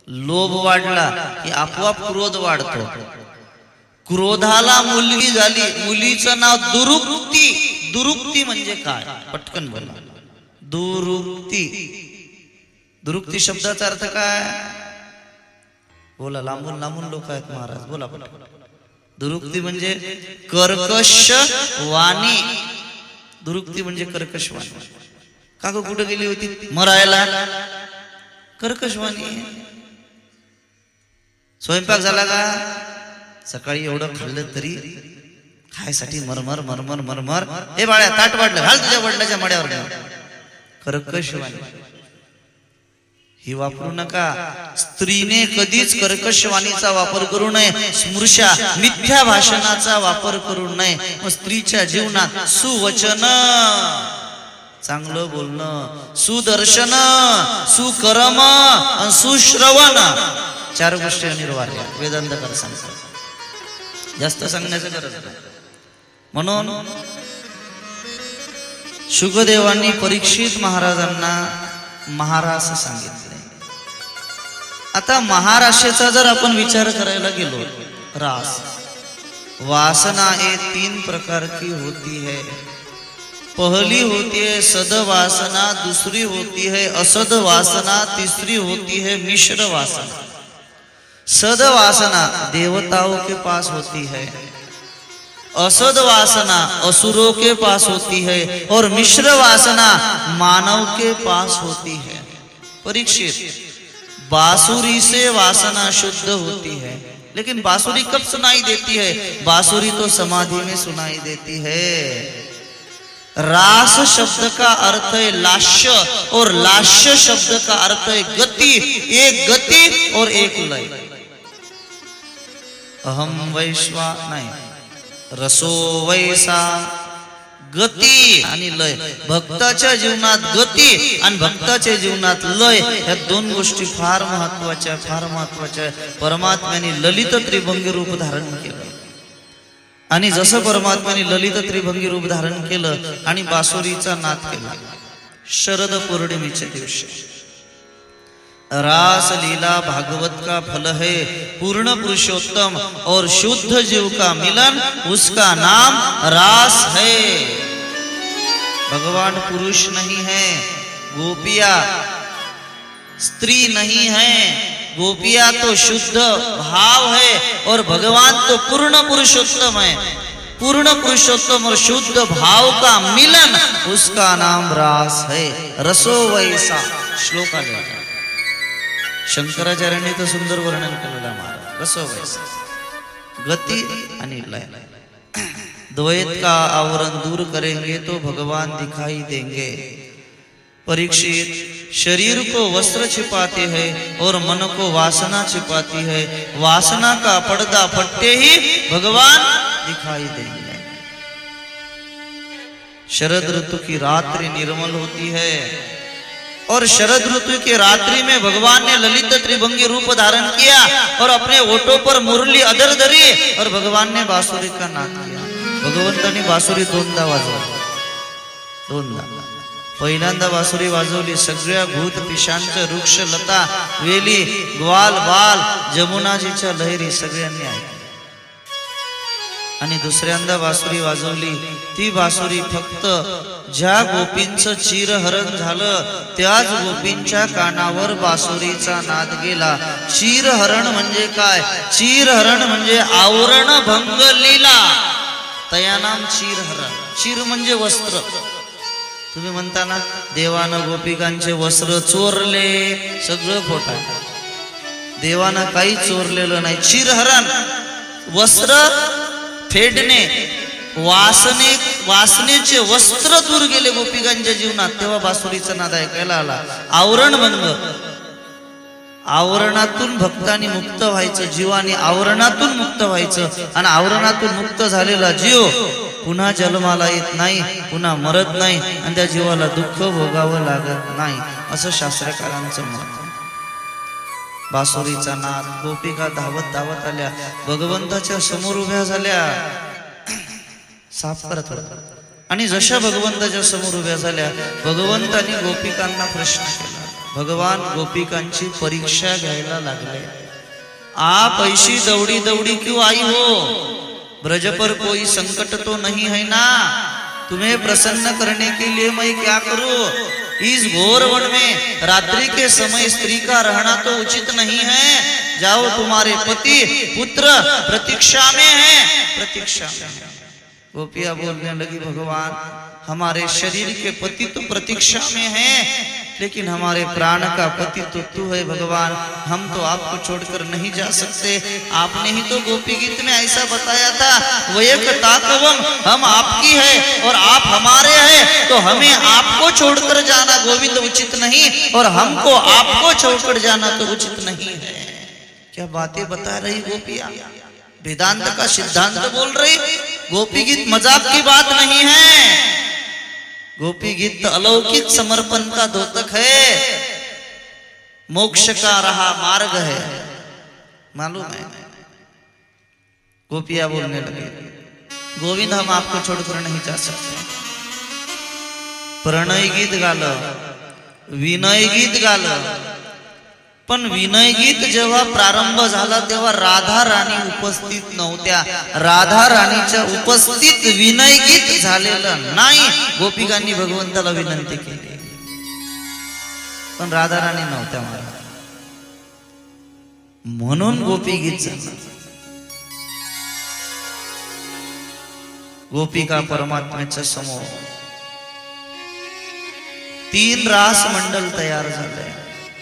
लोभ वाढला की आपोआप क्रोध वाढतो. क्रोधाला मुलगी झाली, मुलीचं नाव दुरुक्ती. दुरुक्ती म्हणजे काय? पटकन बोला. दुरुक्ती. दुरुक्ती शब्दाचा अर्थ काय? बोला, लांबून लांबून लोक आहेत महाराज, बोला पटकन. दुरुक्ती म्हणजे कर्कश वाणी. दुरुक्ती म्हणजे कर्कश वाणी. का गं कुठे गेली होती? मरायला. कर्कश वाणी. स्वयंपाक झाला का? सकाळी एवढं खाल्लं तरी खायसाठी मरमर मरमर मरमर. हे बाळ्या ताट वाढलं, घाल तुझ्या वडिलाच्या मड्यावर. कर्कश वाणी ही वापरू नका. स्त्रीने कधीच कर्कश वाणीचा वापर करू नये. स्मृशा मिथ्या भाषणाचा वापर करू नये. मग स्त्रीच्या जीवनात सुवचन, चांगलं बोलणं, सुदर्शन, सुकर्म, सुश्रवण, 4 गोष्टी अनिवार्य. वेदांतकार सांगतात. जास्त सांगण्याचं गरज नाही. म्हणून शुकदेवांनी परीक्षित महाराजांना महारास सांगितले. आता महाराशेचा जर आपण विचार करायला गेलो, रास वासना ये 3 प्रकार की होती है. पहली होती है सद वासना, दूसरी होती है असद वासना, तीसरी होती है मिश्र वासना. सद वासना देवताओं के पास होती है, असद वासना असुरों के पास होती है, और मिश्र वासना मानव के पास होती है. परीक्षित, बांसुरी से वासना शुद्ध होती है, लेकिन बांसुरी कब सुनाई देती है? बांसुरी तो समाधि में सुनाई देती है. रास शब्द का अर्थ है लास्य, और लास्य शब्द का अर्थ है गति. एक गति और एक लय. अहम वैश्वा नाही, रसो वैसा. गती आणि लय. भक्ताच्या जीवनात गती आणि भक्ताच्या जीवनात लय, या 2 गोष्टी फार महत्वाच्या, फार महत्वाच्या. परमात्म्याने ललित त्रिभंगी रूप धारण केलं. आणि जसं परमात्म्याने ललित त्रिभंगी रूप धारण केलं आणि बासुरीचा नाद केला शरद पौर्णिमेच्या दिवशी. रास लीला भागवत का फल है, पूर्ण पुरुषोत्तम और शुद्ध जीव का मिलन, उसका नाम रास है. भगवान पुरुष नहीं है, गोपिया स्त्री नहीं है. गोपिया तो शुद्ध भाव है और भगवान तो पूर्ण पुरुषोत्तम है. पूर्ण पुरुषोत्तम और शुद्ध भाव का मिलन, उसका नाम रास है. रसो वैसा श्लोक आलेला. शंकराचार्यांनी तो सुंदर वर्णन केलेला महाराज. रसो वैसा, गति आणि लय. द्वैत का आवरण दूर करेंगे तो भगवान दिखाई देंगे. परीक्षित, शरीर को वस्त्र छिपाते हैं और मन को वासना छिपाती है. वासना का पर्दा फटते ही भगवान दिखाई देंगे. शरद ऋतु की रात्रि निर्मल होती है और शरद ऋतु की रात्रि में भगवान ने ललित त्रिभंगी रूप धारण किया और अपने ओठों पर मुरली अधर धरी और भगवान ने बांसुरी का नाद किया. भगवंतानी बांसुरी 2दा वाजवली. 2दा. पहिल्यांदा बांसुरी वाजवली. सगळ्या भूत पिशांच, वृक्ष, लता, वेली, ग्वाल, बाल, जमुनाजीच्या लहरी सगळ्यांनी ऐकल्या. आणि दुसऱ्यांदा बांसुरी वाजवली. ती बांसुरी फक्त ज्या गोपींचं चिरहरण झालं त्याच गोपींच्या कानावर बांसुरीचा नाद गेला. चिरहरण म्हणजे काय? चिरहरण म्हणजे आवरण भंग लीला. तयानाम चिरहरण. चिर म्हणजे वस्त्र. तुम्ही म्हणता ना देवानं गोपिकांचे वस्त्र चोरले, सगळं खोटं आहे. देवानं काही चोरलेलं नाही. चिरहरण वस्त्र फेडणे, वासनेचे वस्त्र दूर गेले गोपिकांच्या जीवनात, तेव्हा बांसुरीचा नाद ऐकायला आला. आवरण भंग. आवरणातून भक्तांनी मुक्त व्हायचं, जीवाने आवरणातून मुक्त व्हायचं. आणि आवरणातून मुक्त झालेला जीव पुन्हा जन्माला येत नाही, पुन्हा मरत नाही आणि त्या जीवाला दुःख भोगावं लागत नाही, असं शास्त्रकारांचं मत. बांसुरीचा नाद. गोपिका धावत धावत आल्या, भगवंताच्या समोर उभ्या झाल्या. साफ करत आणि जशा भगवंताच्या समोर उभ्या झाल्या, भगवंतांनी गोपिकांना प्रश्न केला. भगवान गोपिकांची परीक्षा घ्यायला लागले। आप ऐसी दौड़ी दौड़ी क्यों आई हो? ब्रज पर कोई संकट तो नहीं है ना? तुम्हें प्रसन्न करने के लिए मैं क्या करूं? इस घोर वन में रात्रि के समय स्त्री का रहना तो उचित नहीं है। जाओ, तुम्हारे पति पुत्र प्रतीक्षा में हैं, प्रतीक्षा में। गोपियां बोलने लगी, भगवान हमारे शरीर के पति तो प्रतीक्षा में हैं, लेकिन हमारे प्राण का पति तो तू है भगवान, हम तो आपको छोड़कर नहीं जा सकते। आपने ही तो गोपी गीत में ऐसा बताया था, वयक ताकवम, हम आपकी है और आप हमारे हैं, तो हमें आपको छोड़कर जाना गोविंद उचित नहीं, और हमको आपको छोड़कर जाना तो उचित नहीं है। क्या बातें बता रही गोपियां, वेदांत का सिद्धांत बोल रही। गोपी गीत मजाक की बात नहीं है, गोपी गीत अलौकिक समर्पण का द्योतक है, मोक्ष का रहा मार्ग है, मालूम है। गोपियां बोलने लगे, गोविंद हम आपको छोड़कर नहीं जा सकते। प्रणय गीत गालं, विनय गीत गालं, पण विनय गीत जेव्हा प्रारंभ झाला तेव्हा राधा राणी उपस्थित नव्हत्या। राधा राणीच्या उपस्थित विनय गीत झालेलं नाही। गोपिकांनी भगवंताला विनंती केली, पण राधा राणी नव्हत्या महाराज, म्हणून गोपी गीत झालं। गोपिका परमात्म्याच्या समोर 3 रास मंडल तयार झाले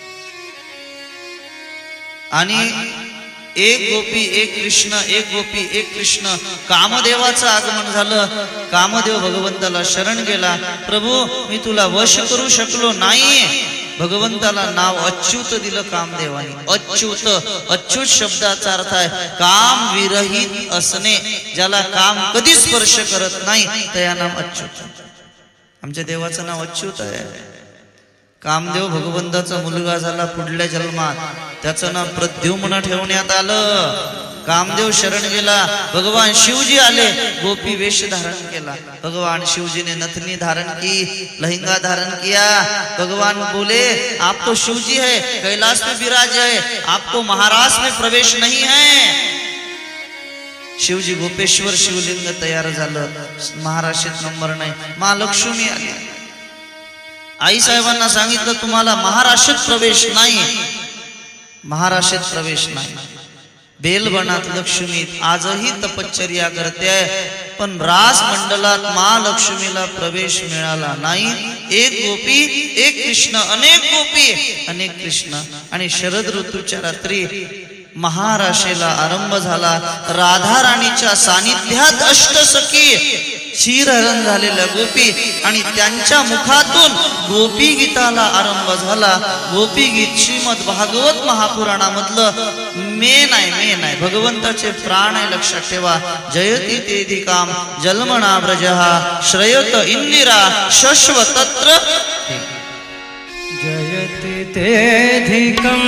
आणि एक गोपी एक कृष्ण, एक गोपी एक कृष्ण। कामदेवाचं आगमन झालं। कामदेव भगवंताला शरण गेला, प्रभू मी तुला वश करू शकलो नाही। भगवंताला नाव अच्युत दिलं कामदेवाने। अच्युत, अच्युत शब्दाचा अर्थ आहे काम विरहित असणे, ज्याला काम कधी स्पर्श करत नाही त्या नाम अच्युत। आमच्या देवाचं नाव अच्युत आहे। कामदेव भगवंताचा मुलगा झाला पुढल्या जन्मात, त्याचं नाव प्रद्युम्न ठेवण्यात आलं। कामदेव शरण गेला, भगवान शिवजी आले, गोपी वेश धारण केला। भगवान शिवजी ने नथनी धारण की, लहंगा धारण किया। भगवान बोले, आप तो शिवजी है, कैलाश में विराज है, आपको महाराज में प्रवेश नहीं है। शिवजी गोपेश्वर शिवलिंग तयार झालं, महाराष्ट्रात नंबर नाही। महालक्ष्मी आली, आई साहेबांना सांगितलं तुम्हाला महाराष्ट्रात प्रवेश नाही, महाराष्ट्रात प्रवेश नाही। बेलवनात लक्ष्मी आजही तपश्चर्या करते, पण रास मंडलात महालक्ष्मीला प्रवेश मिळाला नाही। एक गोपी एक कृष्ण, अनेक गोपी अनेक कृष्ण। आणि शरद ऋतूच्या रात्री महाराशेला आरंभ झाला। राधा राणीच्या सानिध्यात अष्टसखी क्षीरहरण झालेल्या गोपी आणि त्यांच्या मुखातून गोपी गीताला आरंभ झाला। गोपी गीत श्रीमद भागवत महापुराणामधलं मेन आहे, भगवंताचे प्राण आहे, लक्षात ठेवा। जयति तेधिकाम जन्मना ब्रजहा श्रयत इंदिरा शश्वतत्र। जयति तेधिकम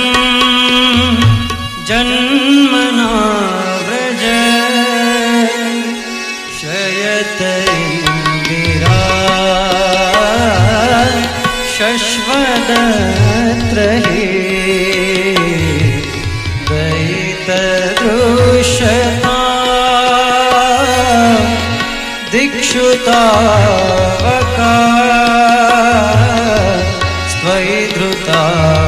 जन्मना ब्रज शयत इंदिरा शश्वतत्र दयित दृश्यता दिक्षुता स्वैधृता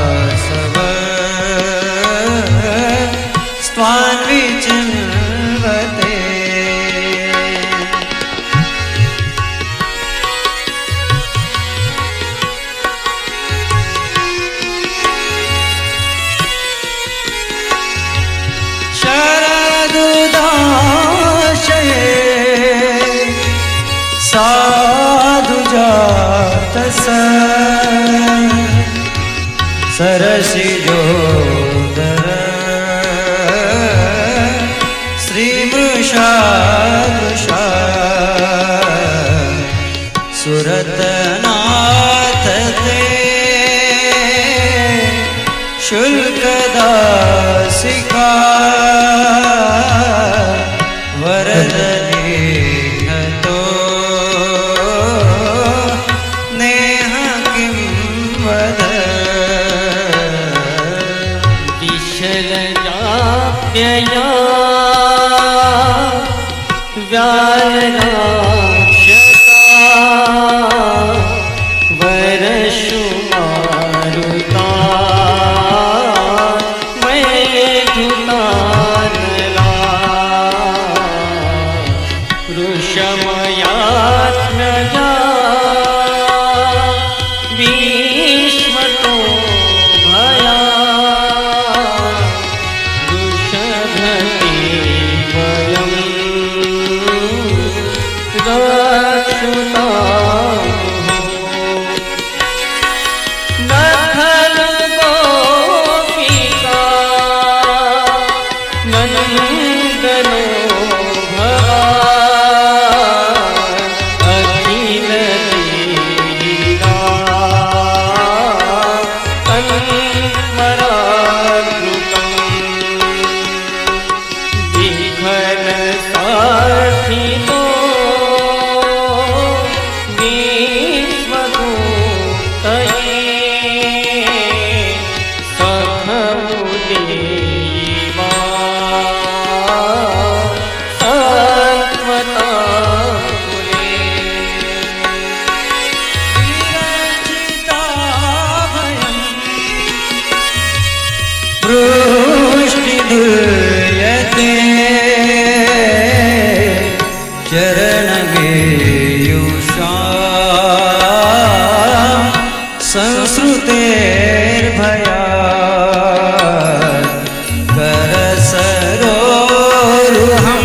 सरसिजोदर श्रीमृषा सुरतनाथ ते शुल्कदासिका वरदने तो नेह किं वद कुशल जाप्यया व्यालनाक्षता वरषु मारुता मैथुनानला वृषमयात्मजा भीष्मतो भया वृषभते वयं रक्षुता वृष्टिदुर्यते चरणगेयुषा संसृतेर्भयात् करसरोरुहं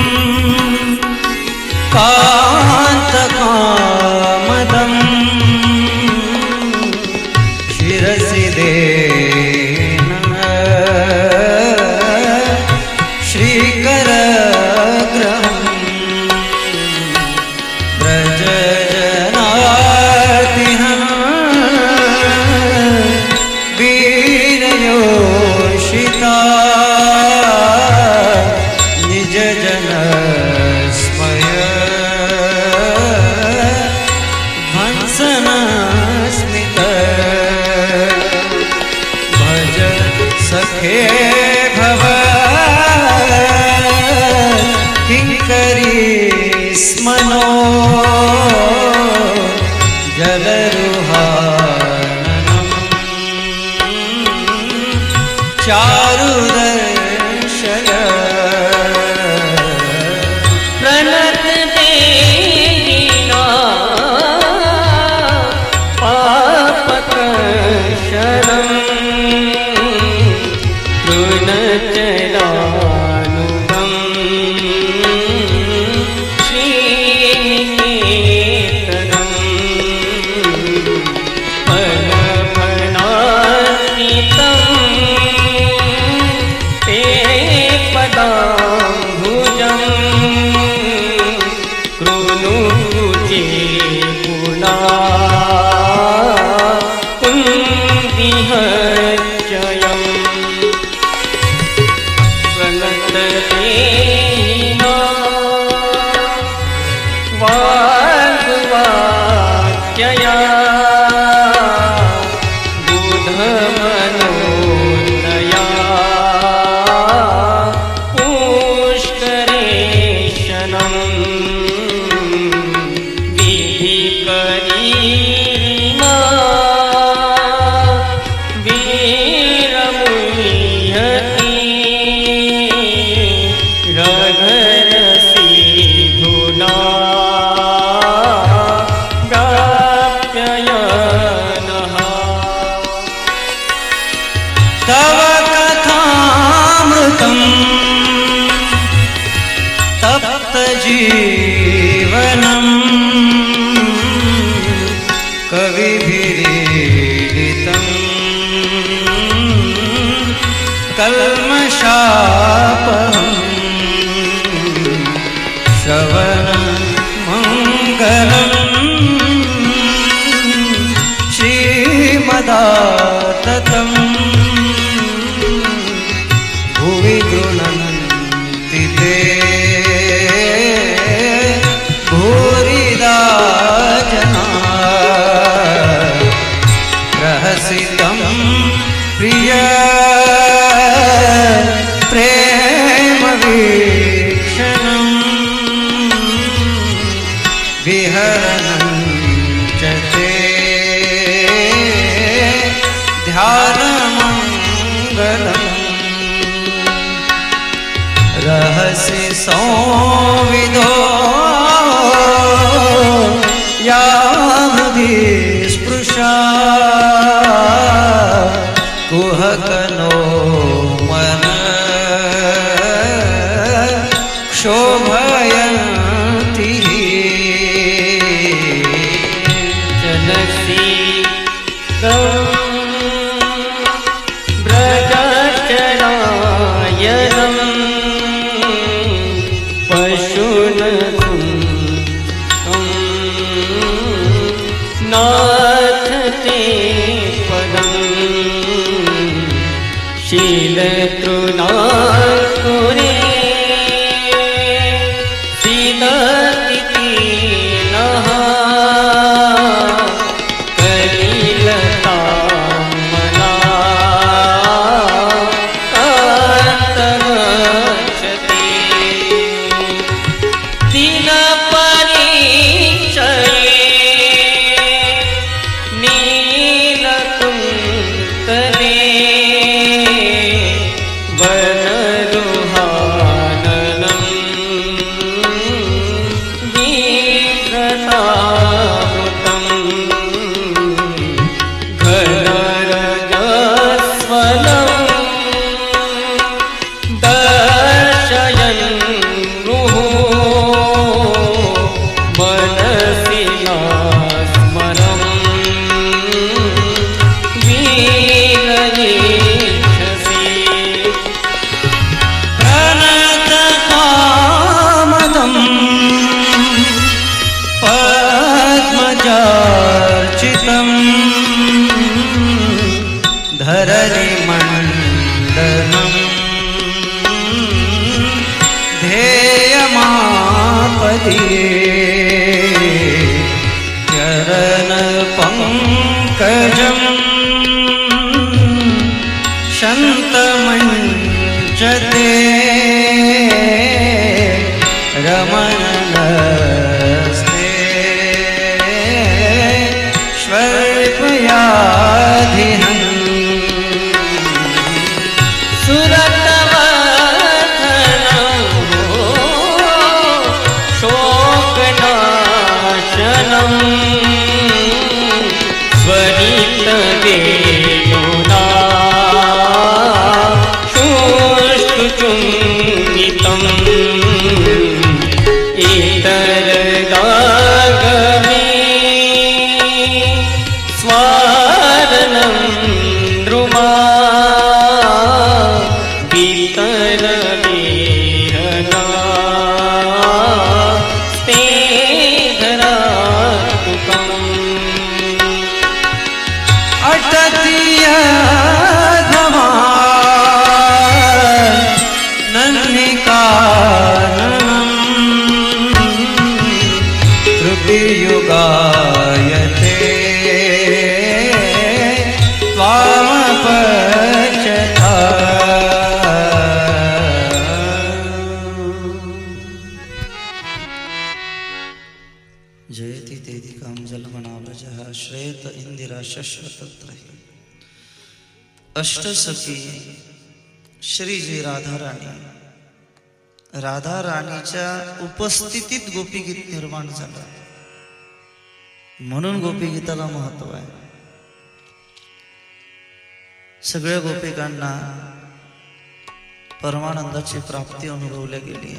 कान्तकामदं शिरसि सखे भव किंकरी स्मनो जलरुहाननं चारुदर्शन प्रणत देना पापकर्षणम् चलानुगं श्रीनिकेतनं फलफलान्वितं ते पदाम्बुजं कृणुजे पुना कुन्दिहर्चयम् वाग्वाक्यया बुधमनोदया पुष्करेशनं विधिकरीमा वीरमुह्यति रघरसीधुना गाप्ययनः तव कथामृतं तप्तजीवनं कविभिरीडितं कल्मषापहम् श्रवणमङ्गलम् श्रीमदाततं भुवि गृह्णन्ति ते भूरिदा जना रहसितं प्रिय शोभनम् रहसि संविदो यामधि स्पृशा कुहकनो मन शोभयन्ति जनसी व्रजचरायनं पशून् नाथ ते पदं शीलतृणाकुरे धरणिमण्डनं ध्येयमापदे चरणपङ्कजं शन्तमञ्चते रमणनस्ते स्वल्पयाधिहन् स्वरितवेणुना शुष्टुचुम्बितम् इतरगागमे स्वारणं द्रुमा वितरवीरना युगायते त्वामपचता जयति तेति काम जलमनाव्रजः श्रेत इंदिरा शश्वतत्रहि अष्टसखी श्रीजी राधा राणीच्या उपस्थितीत गोपीगीत निर्माण झालं म्हणून गोपीगीताला महत्व आहे. सगळ्या गोपिकांना परमानंदाची प्राप्ती अनुभवल्या गेली.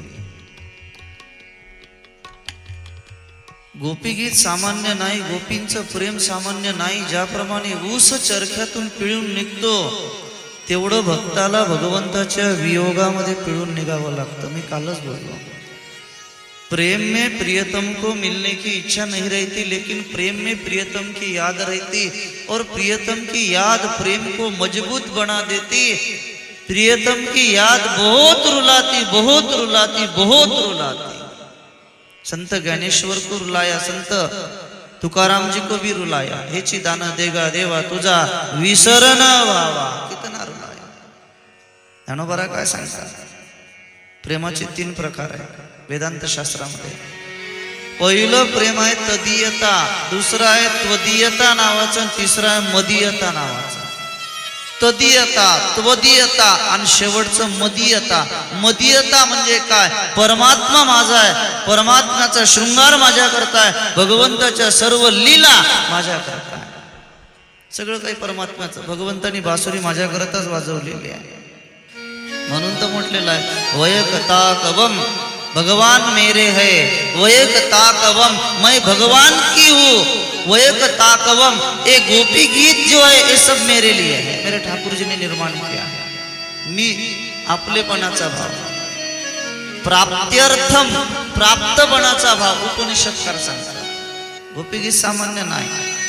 गोपीगीत सामान्य नाही, गोपींचं प्रेम सामान्य नाही. ज्याप्रमाणे ऊस चरख्यातून पिळून निघतो तेवढं भक्ताला भगवंताच्या वियोगामध्ये पिळून निघावं लागतं. मी कालच बोललो, प्रेम में प्रियतम को मिलने की इच्छा नहीं रहती, लेकिन प्रेम में प्रियतम की याद रहती, और प्रियतम की याद प्रेम को मजबूत बना देती. प्रियतम की याद बहुत रुलाती, बहुत रुलाती, बहुत रुलाती. संत ज्ञानेश्वर को रुलाया, संत तुकाराम जी को भी रुलाया. हेची दान देगा देवा तुझा विसरण व्हावा, कितना रुलाया. ज्ञानोबा काय सांगतात, प्रेमाचे 3 प्रकार आहेत वेदांत शास्त्रामध्ये. पहिलं प्रेम आहे तदीयता, दुसरं आहे त्वदीयता नावाचं, तिसरं आहे मदीयता नावाचं. तदीयता, त्वदीयता आणि शेवटचं मदीयता. मदीयता म्हणजे काय? परमात्मा माझा आहे, परमात्म्याचा शृंगार माझ्या करताय, भगवंताच्या सर्व लीला माझ्या करताय, सगळं काही परमात्म्याचं. भगवंतानी बासुरी माझ्या करताच वाजवलेली आहे. म्हणून तर म्हटलेलं आहे वयकता कवम, भगवान मेरे है, वयकता कवम, मैं भगवान की हूँ. वयकता कवम, एक गोपी गीत जो है ये सब मेरे लिए है, मेरे ठाकुर जी ने निर्माण किया है. मी आपलेपणाचा भाव, प्राप्त्यर्थम, प्राप्तपणाचा भाव उपनिषदकार सांगतात. गोपी गीत सामान्य नाही.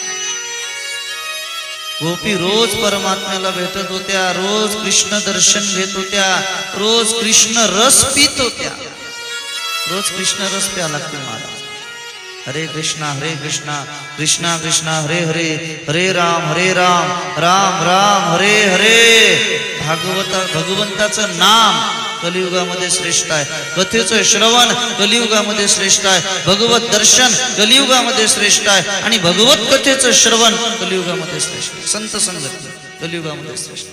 गोपी रोज परमात्म्याला भेटत होत्या, रोज कृष्ण दर्शन घेत होत्या, रोज कृष्ण रस पित होत्या. रोज कृष्ण रस प्या लागते महाराज. हरे कृष्णा कृष्णा कृष्णा हरे हरे, हरे राम राम राम हरे हरे. भगवंताचं नाम कलियुगामध्ये श्रेष्ठ आहे, कथेचं श्रवण कलियुगामध्ये श्रेष्ठ आहे, भगवत दर्शन कलियुगामध्ये श्रेष्ठ आहे आणि भगवत कथेचं श्रवण कलियुगामध्ये श्रेष्ठ आहे. संत संगती कलियुगामध्ये श्रेष्ठ.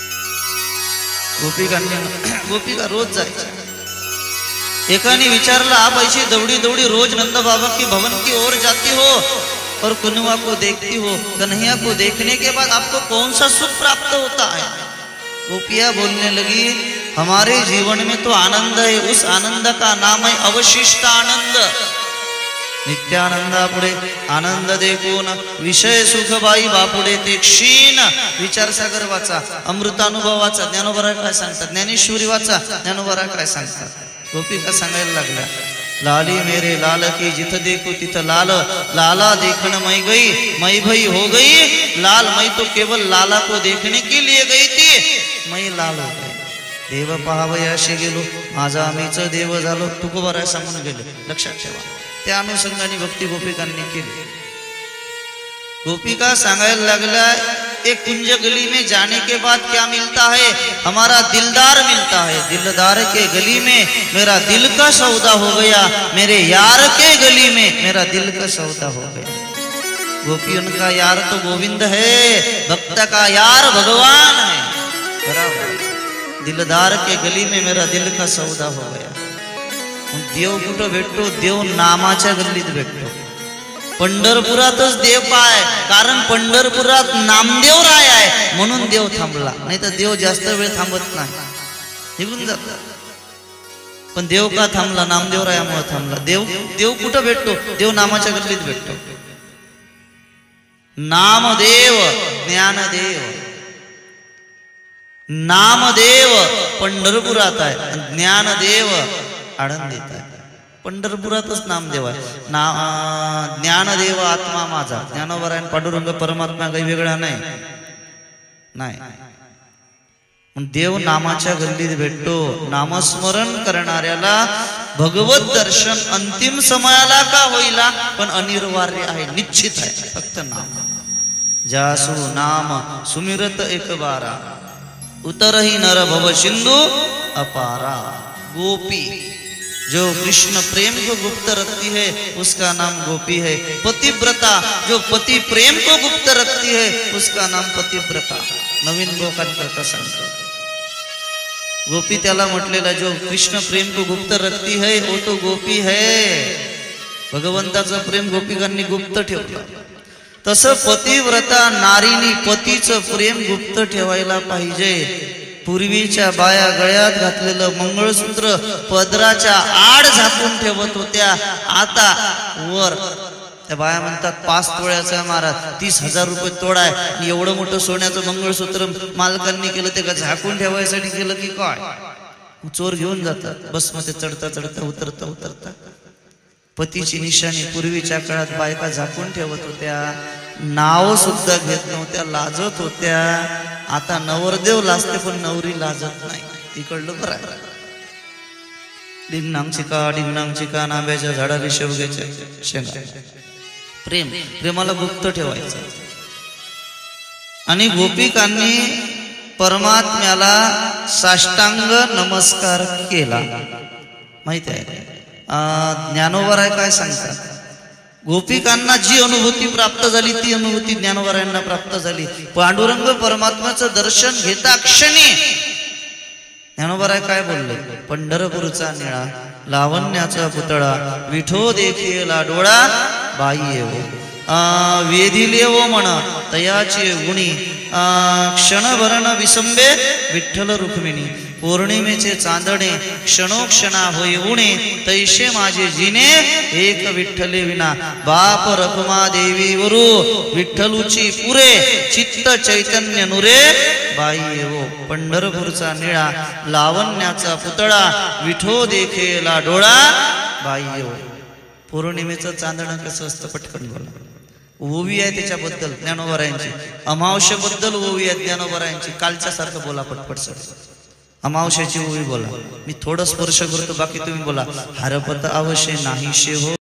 गोपिका रोज जायच्या. एकाने विचारला, आप ऐसी दौड़ी दौड़ी रोज नंद बाबा की भवन की ओर जाती हो और कन्हैया को देखती हो, कन्हैया को देखने के बाद आपको कौन सा सुख प्राप्त होता है? गोपिया बोलने लगी, हमारे जीवन में तो आनंद है, उस आनंद का नाम है अवशिष्ट आनंद. नित्यानंदा पुढे आनंद देखून विषय सुखबाई बापुडे ते क्षीण. विचारसागर वाचा, अमृतानुभव वाचा, ज्ञानोबरा काय सांगतात, ज्ञानेश्वरी वाचा, ज्ञानोबरा काय सांगतात. गोपिका सांगायला लागल्या, लाली मेरे लाल की जिथ देखो तिथ लाल, लाला देखन मैं गई, मैं भई हो गई लाल. मैं तो केवल लाला को देखने के लिए गई थी, मैं लाल हो गई. देव पाहावयाशी गेलो, माझा आम्हीच देव झालो. तुकोबाराय सांगून गेले. लक्षात ठेवा, त्या अनुषंगाने भक्ती गोपिकांनी केली. गोपिका सांगायला लागल्या, एक कुंज गली में जाने के बाद क्या मिलता है? हमारा दिलदार मिलता है. दिलदार के गली में मेरा दिल का सौदा हो गया, मेरे यार के गली में मेरा दिल का सौदा हो गया. गोपियों का यार तो गोविंद है, भक्त का यार भगवान है. बराबर. दिलदार के गली में मेरा दिल का सौदा हो गया. देव कुठं भेटतो? देव नामाच्या गल्लीत भेटतो. पंढरपुरातच देव पाय, कारण पंढरपुरात नामदेव राय आहे म्हणून देव थांबला, नाही तर देव जास्त वेळ थांबत नाही, निघून जातात. पण देव का थांबला? नामदेव रायामुळे थांबला. देव कुठं भेटतो? देव नामाच्या गल्लीत भेटतो. नामदेव ज्ञानदेव, नामदेव पंढरपुरात आहे, ज्ञानदेव आळंदीत आहे. पंढरपुरातच नामदेव आहे. ज्ञानदेव आत्मा माझा. ज्ञानोबा आणि पांडुरंग परमात्मा काही वेगळा नाही. देव नामाच्या गल्लीत भेटतो. नामस्मरण करणाऱ्याला भगवत दर्शन अंतिम समयाला का होईला पण अनिवार्य आहे, निश्चित आहे. फक्त नाम. जासु नाम सुमिरत एक बारा, उतरही नर भव सिंधु अपारा. गोपी जो कृष्ण प्रेम को गुप्त रखती है उसका नाम गोपी है. पतिव्रता जो पति प्रेम को गुप्त रखती है उसका नाम पतिव्रता. नवीन लोकांकरता सांगतो. गोपी त्याला म्हटलेला, जो कृष्ण प्रेम को गुप्त रखती है वो तो गोपी है. भगवंताचं प्रेम गोपिकांनी गुप्त ठेवलं. तसं पतिव्रता नारीनी पतीचं प्रेम गुप्त ठेवायला पाहिजे. पूर्वीच्या बाया गळ्यात घातलेलं मंगळसूत्र पदराच्या आड झाकून ठेवत होत्या. आता वर त्या बाया म्हणतात 5 तोळ्याचा महाराज 30,000 रुपये तोडा आहे. एवढं मोठं सोन्याचं मंगळसूत्र मालकांनी केलं, ते का झाकून ठेवायसाठी केलं की काय? चोर घेऊन जातात. बस मध्ये चढता चढता उतरता पतीची निशाणी पूर्वीच्या काळात बायका झाकून ठेवत होत्या. नाव सुद्धा घेत नव्हत्या, लाजत होत्या. आता नवरदेव लाजते पण नवरी लाजत नाही. तिकडलं बरं. डिंगनांग चिका नांब्याच्या झाडाला शेवग्याच्या शेंगा. प्रेमाला गुप्त ठेवायचं. आणि गोपिकांनी परमात्म्याला साष्टांग नमस्कार केला. माहिती आहे ज्ञानोबा राय काय सांगतात? गोपिकांना जी अनुभूती प्राप्त झाली ती अनुभूती ज्ञानोबरायांना प्राप्त झाली. पांडुरंग परमात्म्याचं दर्शन घेता क्षणी ज्ञानोबराय काय बोलले? पंढरपूरचा निळा लावण्याचा पुतळा विठो देखीला डोळा बाई येवो वेधिलेवो म्हण तयाची गुणी क्षणभरण विसंबे विठ्ठल रुक्मिणी पौर्णिमेचे चांदणे क्षणोक्षणा होई उणे तैसे माझे जिने एक विठ्ठले विना बाप रखुमा देवी वरू विठ्ठलूची पुरे चित्त चैतन्य नुरे बाई येवो पंढरपूरचा निळा लावण्याचा पुतळा विठो देखेला डोळा बाई येवो. पौर्णिमेचं चांदणं कसं असतं पटकन बोला. ओवी आहे त्याच्याबद्दल ज्ञानोबरायांची, अमावस्येबद्दल ओवी आहे ज्ञानोबरायांची. कालच्या सारखं बोला पटपट सर. अमावस्याची ओवी बोला. मी थोडं स्पर्श करतो बाकी तुम्ही बोला. हरपत अवश्य नाहीशे हो